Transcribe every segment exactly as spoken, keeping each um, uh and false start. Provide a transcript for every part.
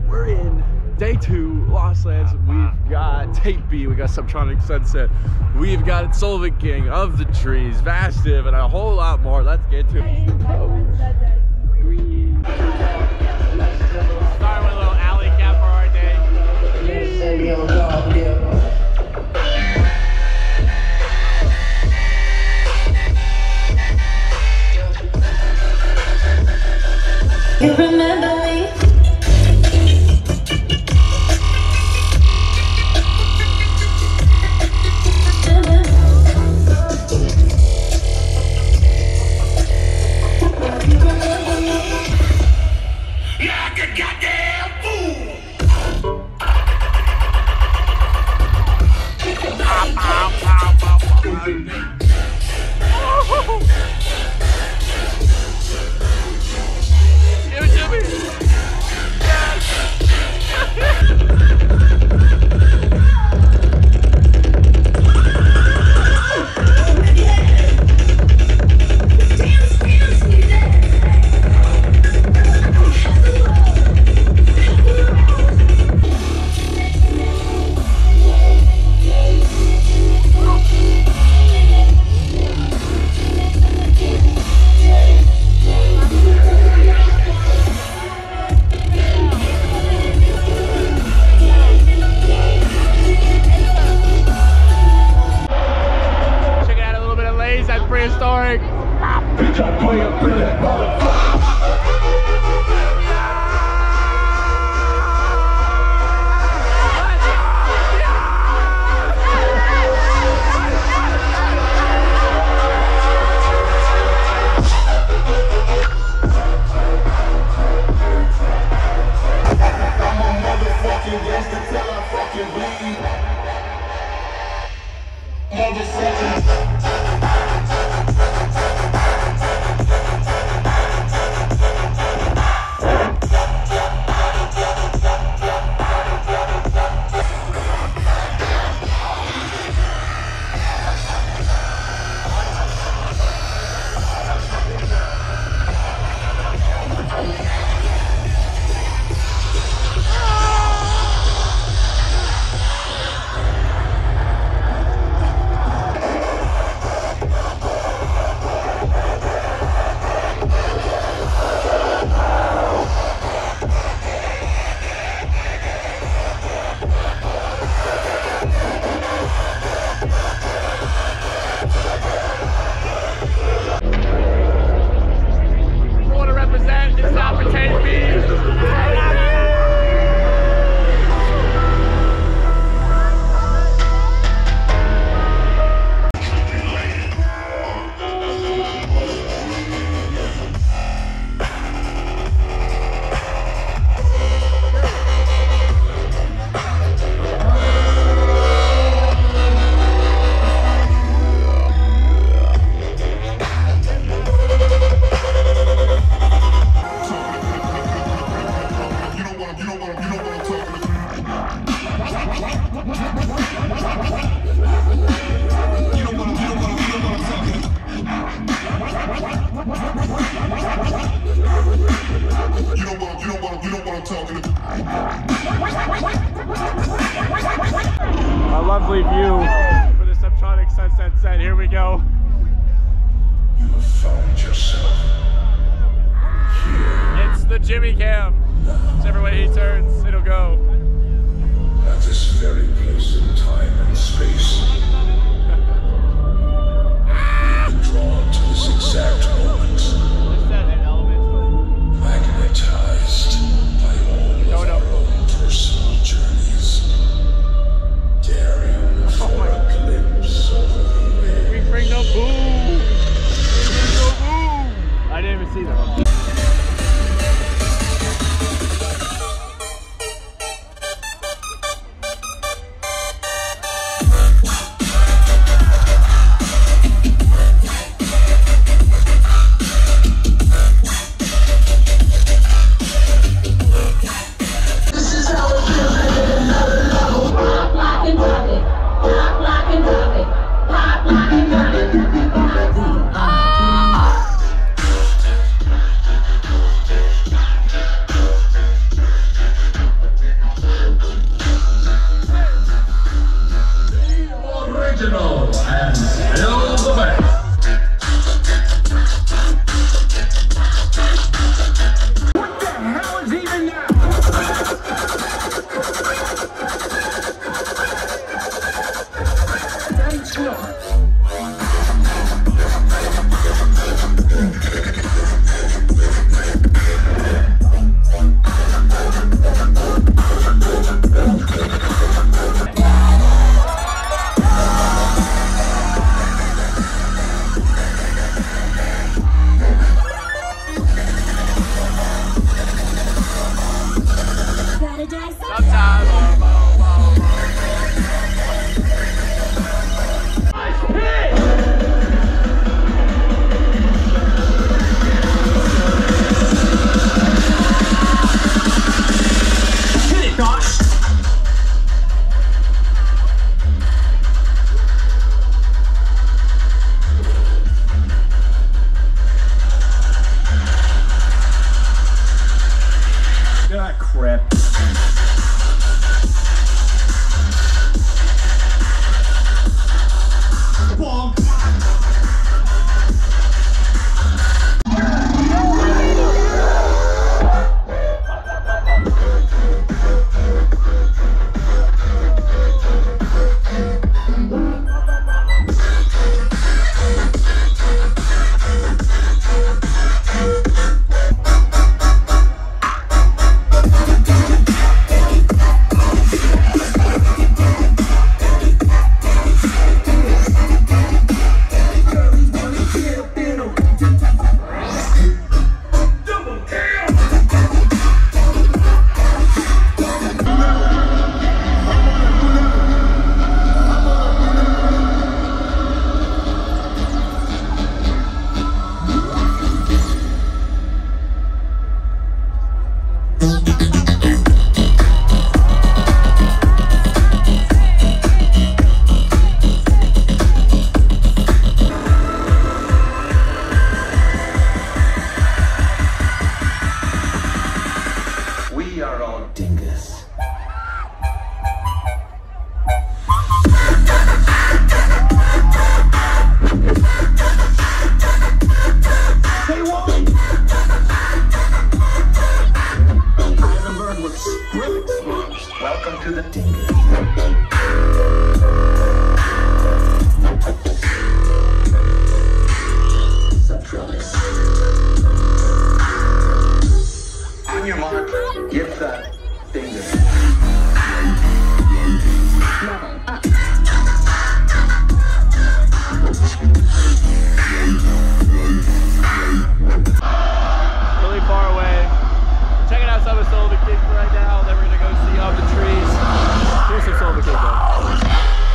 we're in day two, Lost Lands. We've got Tape B, we got Subtronic Sunset, we've got Solvent King, Of the Trees, Vastive, and a whole lot more. Let's get to it. Green. Starting with a little alley cap for our day. You remember me? Prehistoric. A lovely view for the Subtronic Sunset set. Here we go. You have found yourself here. It's the Jimmy Cam. Whichever way he turns, it'll go. At this very place in time and space, you've been drawn to this exact moment, magnetized by all of our own personal journeys, daring for a glimpse of the way. We bring no boom. We bring no boom. I didn't even see that. Sometimes. Ah, crap. Bonk. We are all dingus. Say what? Heisenberg was script. Welcome to the dingus. Subtronics. On your mark, get that dingus. Level up. Really far away. Checking out some of Sullivan King right now. Then we're gonna go see Of the Trees. Here's some Sullivan King though.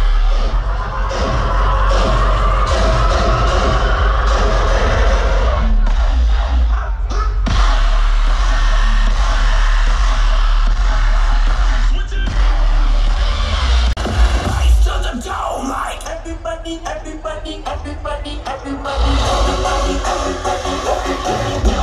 Everybody, everybody, everybody, everybody, everybody, everybody.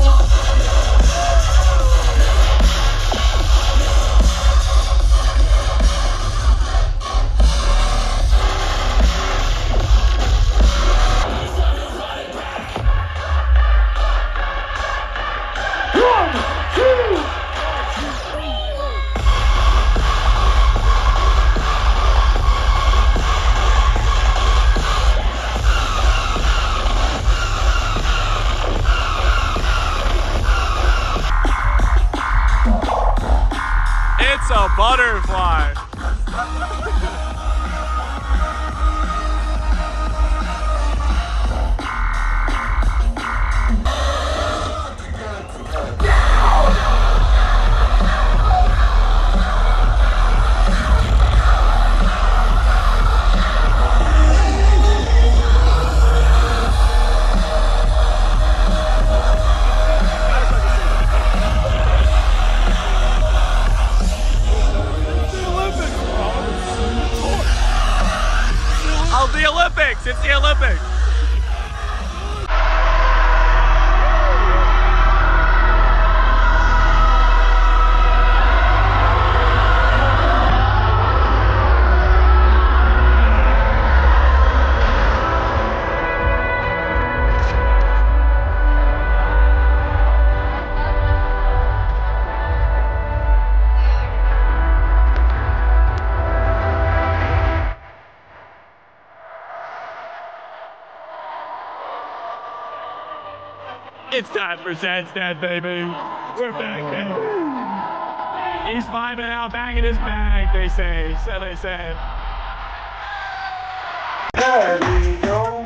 It's a butterfly. Oh, the Olympics! It's the Olympics! It's time for Sandstead, baby. We're back, baby. He's vibing out, banging his bag, they say. So they say. There we go.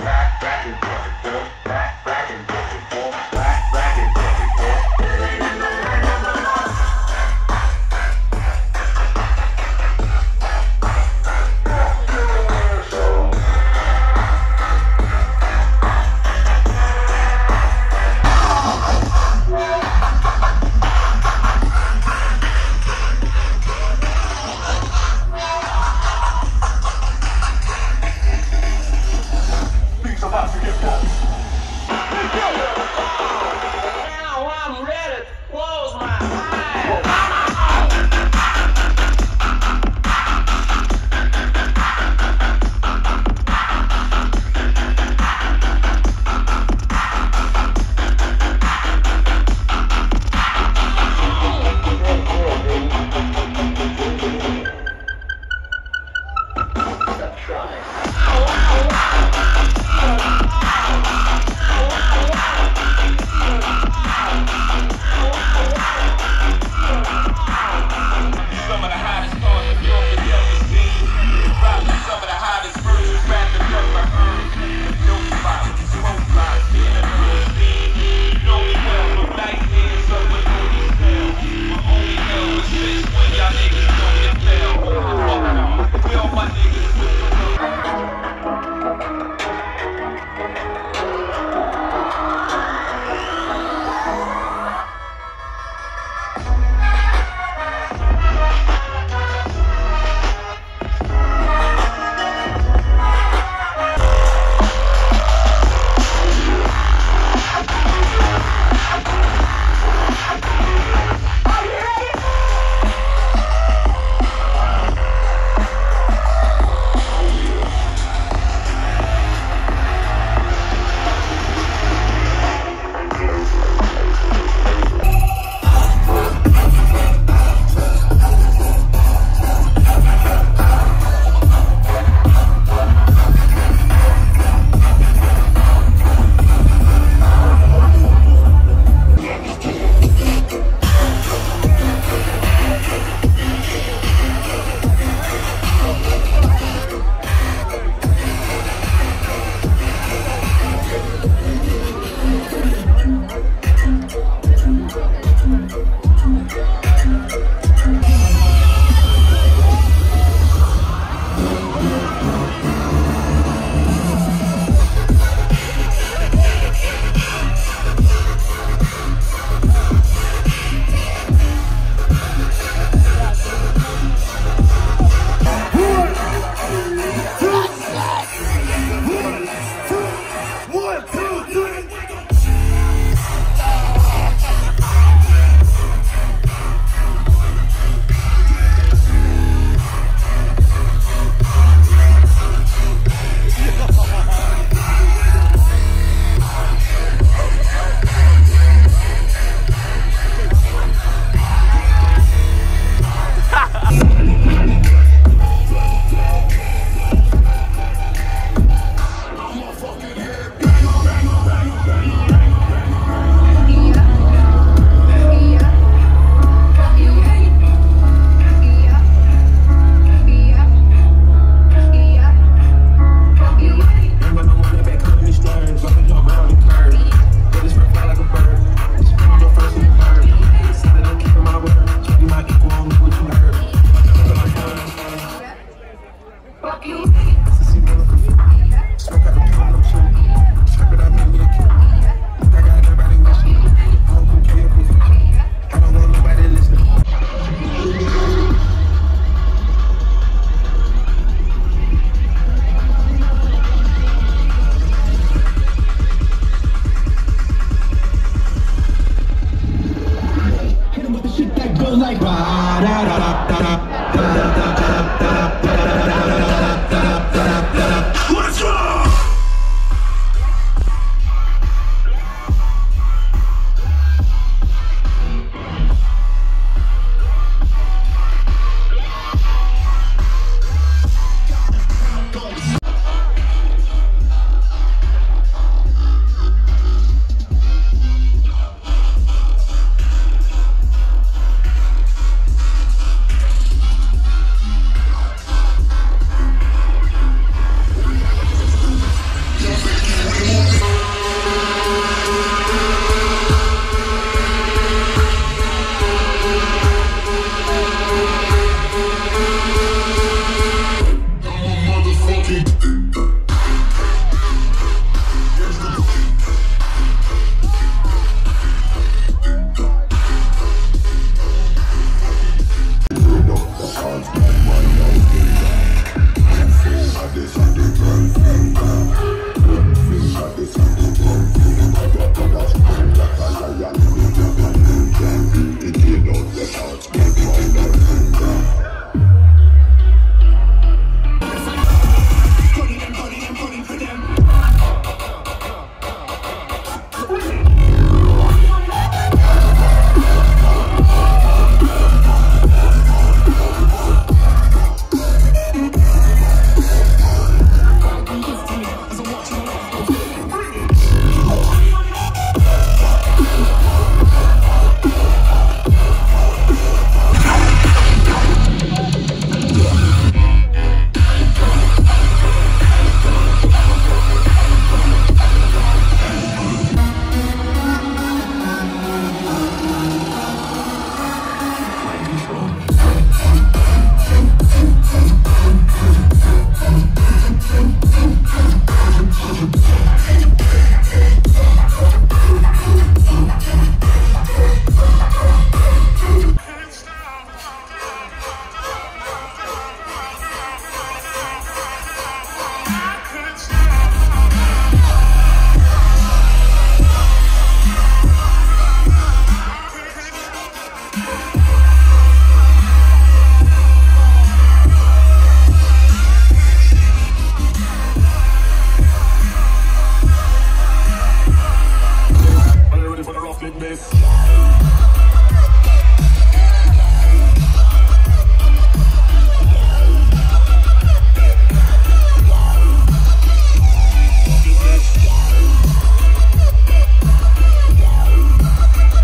Like, da da da da da da da da da da.